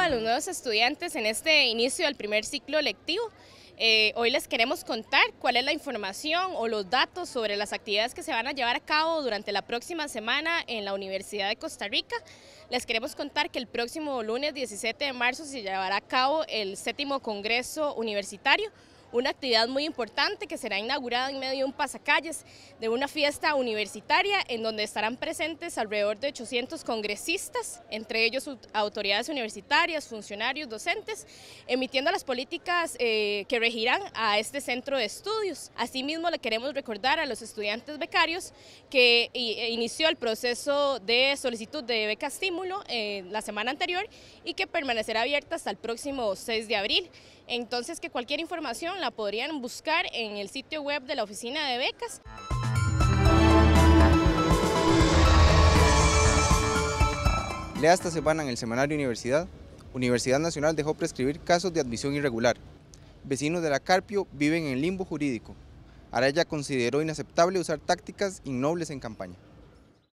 a los nuevos estudiantes en este inicio del primer ciclo lectivo. Hoy les queremos contar cuál es la información o los datos sobre las actividades que se van a llevar a cabo durante la próxima semana en la Universidad de Costa Rica. Les queremos contar que el próximo lunes 17 de marzo se llevará a cabo el 7º Congreso Universitario, una actividad muy importante que será inaugurada en medio de un pasacalles de una fiesta universitaria en donde estarán presentes alrededor de 800 congresistas, entre ellos autoridades universitarias, funcionarios, docentes, emitiendo las políticas que regirán a este centro de estudios. Asimismo, le queremos recordar a los estudiantes becarios que inició el proceso de solicitud de beca estímulo la semana anterior y que permanecerá abierta hasta el próximo 6 de abril. Entonces, que cualquier información la podrían buscar en el sitio web de la Oficina de Becas. Lea esta semana en el semanario Universidad. Universidad Nacional dejó prescribir casos de admisión irregular. Vecinos de la Carpio viven en limbo jurídico. Araya consideró inaceptable usar tácticas innobles en campaña.